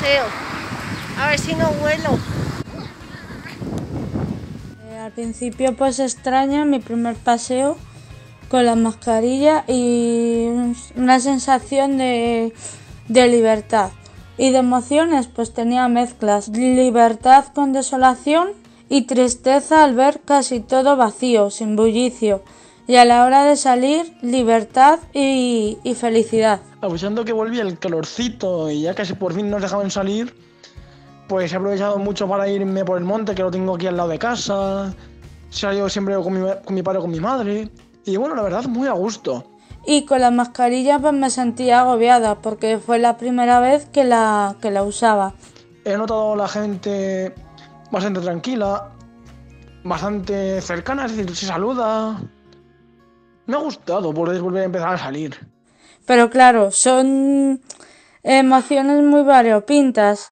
paseo. A ver si no vuelo. Al principio pues extraña mi primer paseo con la mascarilla y una sensación de libertad. Y de emociones pues tenía mezclas, libertad con desolación y tristeza al ver casi todo vacío, sin bullicio. Y a la hora de salir, libertad y felicidad. Aprovechando que volvía el calorcito y ya casi por fin nos dejaban salir, pues he aprovechado mucho para irme por el monte, que lo tengo aquí al lado de casa. He salido siempre con mi padre o con mi madre. Y bueno, la verdad, muy a gusto. Y con la mascarilla pues me sentía agobiada porque fue la primera vez que la usaba. He notado a la gente bastante tranquila, bastante cercana, es decir, se saluda. Me ha gustado poder volver a empezar a salir. Pero claro, son emociones muy variopintas.